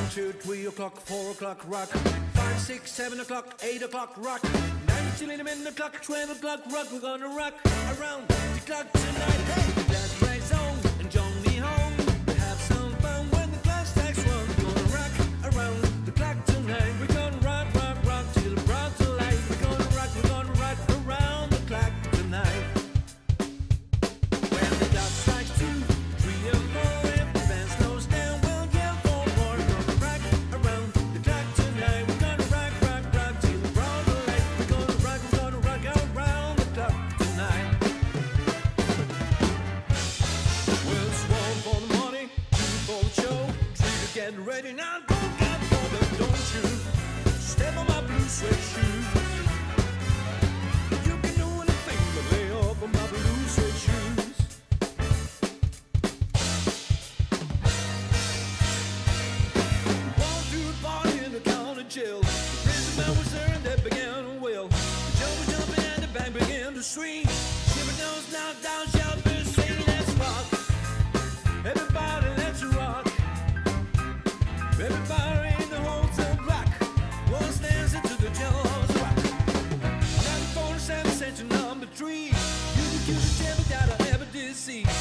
1, 2, 3 o'clock, 4 o'clock, rock. 5, 6, 7 o'clock, 8 o'clock, rock. 9 till 11 o'clock, 12 o'clock, rock. We're gonna rock around the clock tonight. Hey, that's right zone and join me home. We have some fun when the clock strikes 1. We're gonna rock around the clock tonight. We're gonna rock, rock, rock till the broad daylight. We're gonna rock around the clock tonight. When the clock strikes 2, 3 or 4, if the band slows down, we'll yell for more. We're gonna rock around the clock tonight. We're gonna rock, rock, rock till the broad daylight. We're gonna rock around the clock tonight. We'll swarm for the morning, 2 for the show, 3 to get ready. Now go get for them, don't you step on my blue suede shoes. You can do anything but lay off on my blue suede shoes. Walked through the party in the county jail. The prison man was there and they began to wail. The Joe was jumping and the band began to swing. Shiver those knocked down, shout, say let's rock. Everybody let's rock. Everybody in the hotel block was dancing to the jailhouse rock. 94 7 section number 3. You the cutest devil that I ever did see.